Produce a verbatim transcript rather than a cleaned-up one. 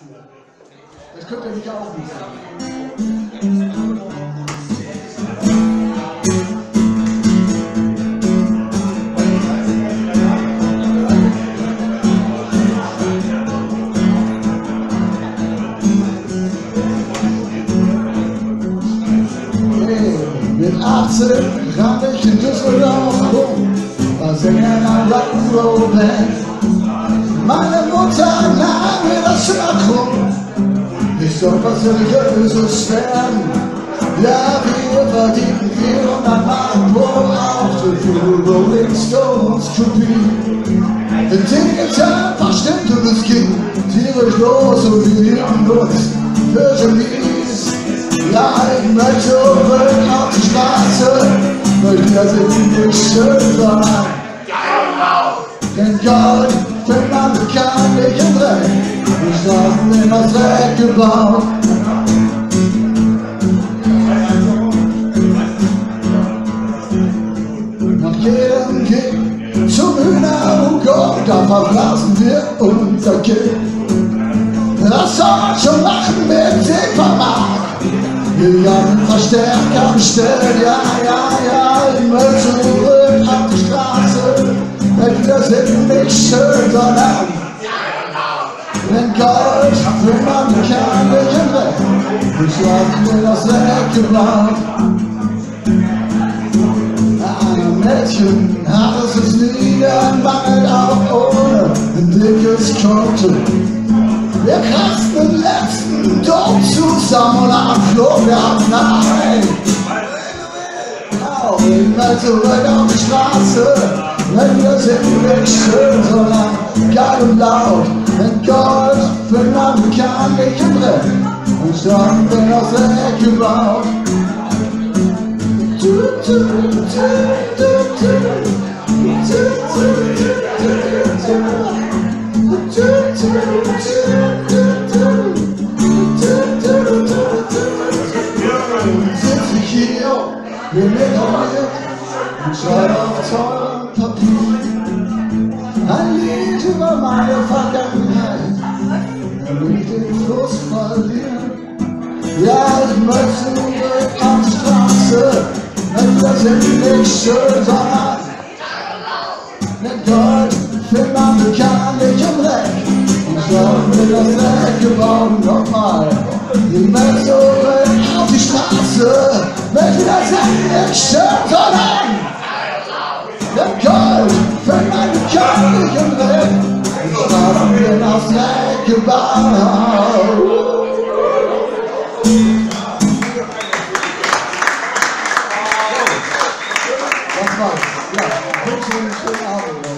Das könnt ihr mich auch nicht sagen. Mit achtzehn rannte ich in Düsseldorf rum, war Sänger einer Rock'n'Roll-Band. Meine Mutter nahm mir das Shirt rum, ich soll was Seriöses werden. Ja, wir verdienten vierhundert Mark pro Auftritt für Rolling Stones Kopie. Den Ticketern verstimmte das Kind tierisch los und wir hielten uns für Genies. Ja, ich möchte zurück auf die Straße, möchte das nicht schön sein. Denn Gott fängt man bekanntlich im Dreck, die Straßen sind aus Dreck gebaut. Nach jedem Gig zum Hühnerhugo, da verblasen wir unser Kind. Das soll schon machen mit Seevermarkt. Wir haben Verstärker bestellt, ja, ja, ja, ich möchte zurück auf die Straße, denn wir sind nicht schön, sondern wenn Gold will man kann nicht im Weg, wir schlafen mir das weggebaut. Ein Mädchen hat es sich niedermangelt, auch ohne ein dickes Konto. Wir krasten den letzten Dom zusammen und am Flug, wir haben nein. Auch ich will zurück auf die Straße, wenn wir sind nicht schön, sondern geil und laut. Wenn Gold für man kann nicht im Dreck und starten wir das Dreck gebaut. Sitze ich hier, bin metabliert und schreibe auf teurem Papier ein Lied über meine Vergangenheit, damit ich den Fluss verliere. Ja, ich möchte zurück auf die Straße, denn wir sind nicht schön, sondern denn Gott findet man bekanntlich im Dreck. Ich habe mir das Dreck gebaut, nochmal. Ich möchte zurück auf die Straße, wenn wir sind nicht schön, sondern denn Gott findet man bekanntlich im Dreck. Ich habe mir das Dreck gebaut. Das war's. Ja, wünsche Ihnen einen schönen Abend.